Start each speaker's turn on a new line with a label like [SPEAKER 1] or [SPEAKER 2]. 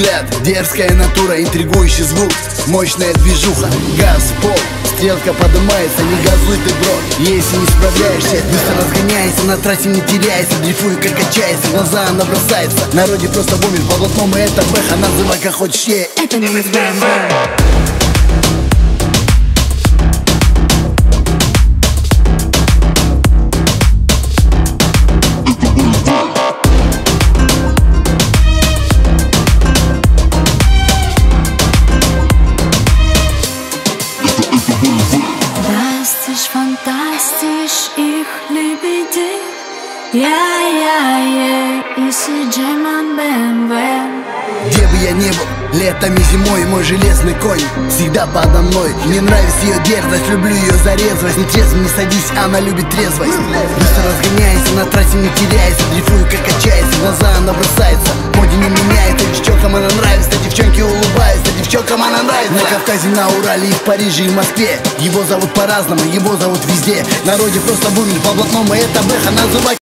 [SPEAKER 1] взгляд, дерзкая натура, интригующий звук, мощная движуха, газ в пол, стрелка поднимается, не газуй ты, бро. Если не справляешься, быстро разгоняйся, на трассе не теряйся, дрейфуй, как качается, глаза она бросается. Народе просто бомбит по блатному, это бэха, называй как хочешь,
[SPEAKER 2] это не БМВ.
[SPEAKER 3] Fantastisch, ich liebe dich. Я и CJ Man BMW.
[SPEAKER 1] Где бы я ни был, летом и зимой, мой железный конь всегда подо мной. Мне нравится ее дерзость, люблю ее зарезвость. Не трезво не садись, она любит трезвость. Быстро разгоняйся, на трассе не теряйся, дрейфуй, как качается, глаза она бросается. Моде не меняется, девчонкам она нравится, девчонки улыбаются, девчонкам она нравится. На Кавказе, на Урале, и в Париже, и в Москве. Его зовут по-разному, его зовут везде. Народе просто бумит по блатному, это бэха, называй